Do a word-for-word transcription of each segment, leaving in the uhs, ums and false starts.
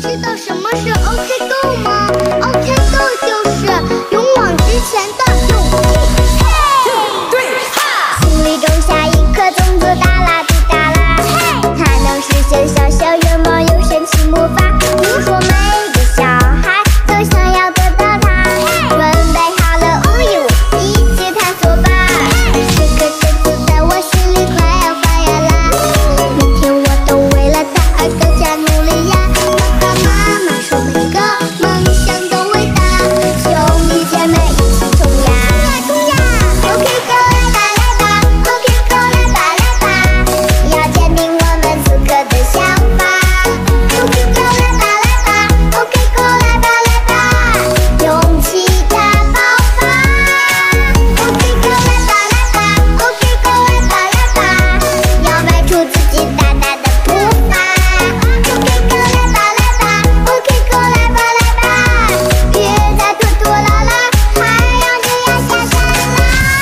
知道什么是 OK Go 吗 ？OK Go 就是勇往直前的勇气。嘿，对哈！心里种下一颗种子，哒啦滴哒啦，嘿，它能实现小小愿望，有神奇魔法。听说每个小孩都想要得到它，准备好了，无语我一起探索吧。这颗种子在我心里快要发芽啦，明天我都为了它而更加努力呀。爸爸妈妈说每个梦想都伟大，兄弟姐妹一起冲呀冲呀！OK Go 来吧来吧 ，OK Go 来吧来吧，要坚定我们此刻的想法。OK Go 来吧来吧 ，OK Go 来吧来吧，勇气大爆发。OK Go 来吧来吧 ，OK Go 来吧来吧，要迈出自己大大的步伐。OK Go 来吧来吧 ，OK Go 来吧来吧，别再拖拖拉拉，太阳就要下山啦。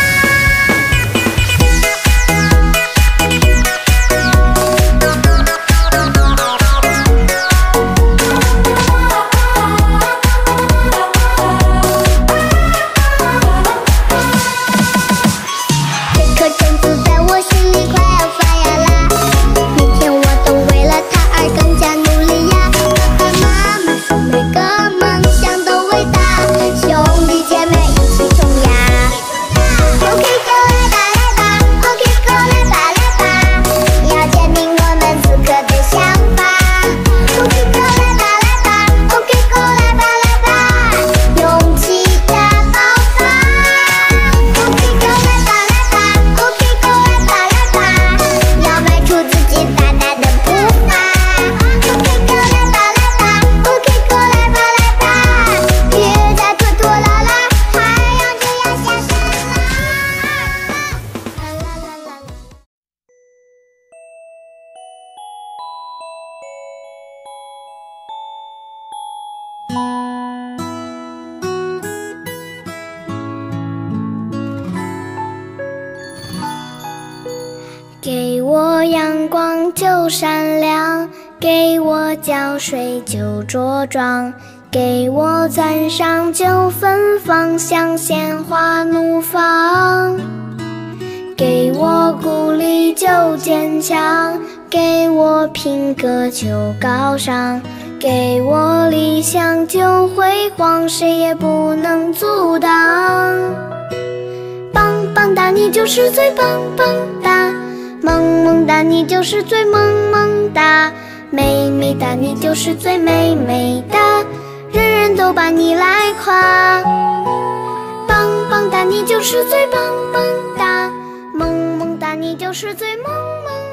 这颗种子在我心里快要发芽啦，明天我都为了它而更加努力呀。爸爸妈妈说每个梦想都伟大，兄弟姐妹一起冲呀！OK Go 来吧来吧 ，OK Go 来吧来吧，要坚定我们此刻的想法。OK Go 来吧来吧 ，OK Go 来吧来吧，勇气大爆发。OK Go 来吧来吧 ，OK Go 来吧来吧，要迈出自己大大的步伐。OK Go 来吧来吧 ，OK Go 来吧来吧，别再拖拖拉拉，太阳就要下山啦！啦啦啦啦啦。给我阳光就闪亮，给我浇水就茁壮，给我赞赏就芬芳，像鲜花怒放。给我鼓励就坚强，给我品格就高尚，给我理想就辉煌，谁也不能阻挡。棒棒哒，你就是最棒棒哒，萌萌哒，你就是最萌萌哒，美美哒，你就是最美美哒，人人都把你来夸。棒棒哒，你就是最棒棒哒，萌萌哒，你就是最萌萌